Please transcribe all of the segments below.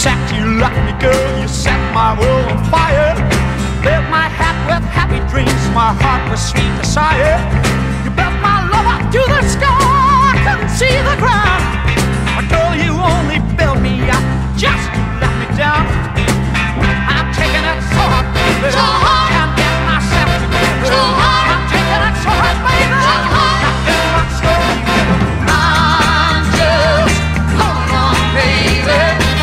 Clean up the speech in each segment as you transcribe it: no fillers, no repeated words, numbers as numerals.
You left me, girl, you set my world on fire. Filled my hat with happy dreams, my heart with sweet desire. You built my love up to the sky, I couldn't see the ground. But girl, you only built me up just to let me down. I'm taking it so hard, baby, so hard. Can't get myself together, so hard. I'm taking it so hard, baby, so hard. Not getting myself together. I'm just holding on, baby.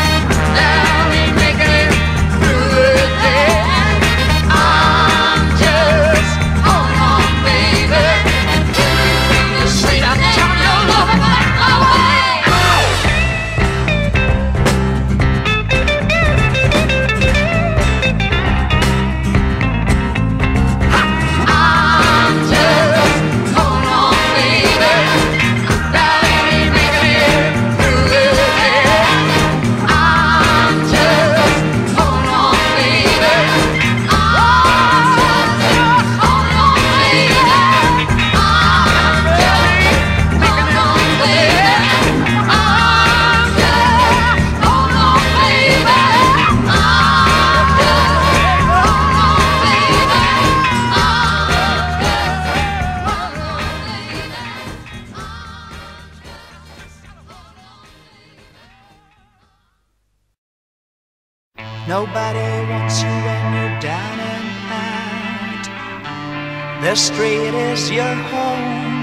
Nobody wants you when you're down and out. The street is your home.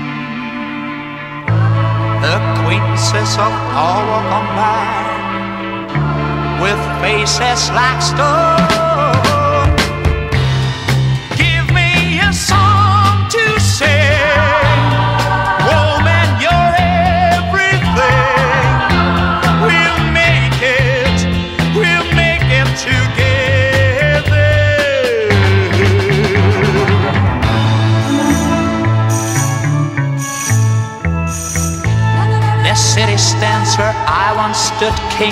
The acquaintances of all walk on by with faces like stone. Give me a song to sing, woman, you're everything. We'll make it together. This city stands where I once stood king,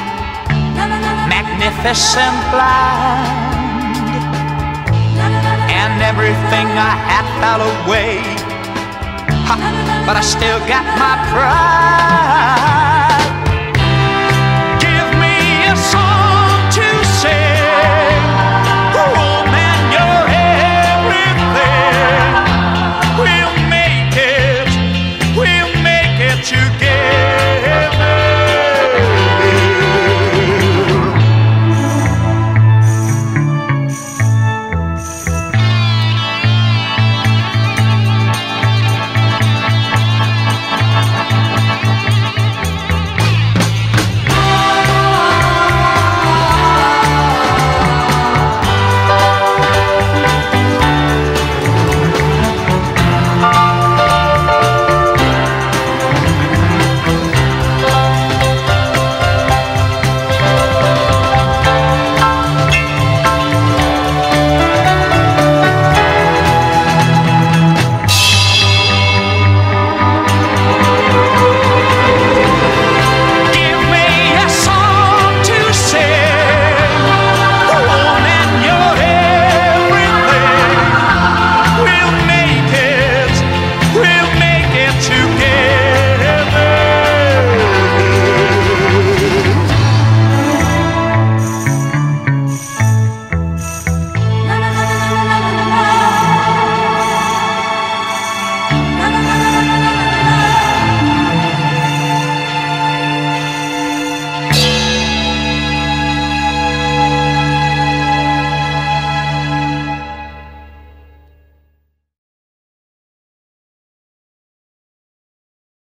magnificent blind, and everything I had fell away, but I still got my pride.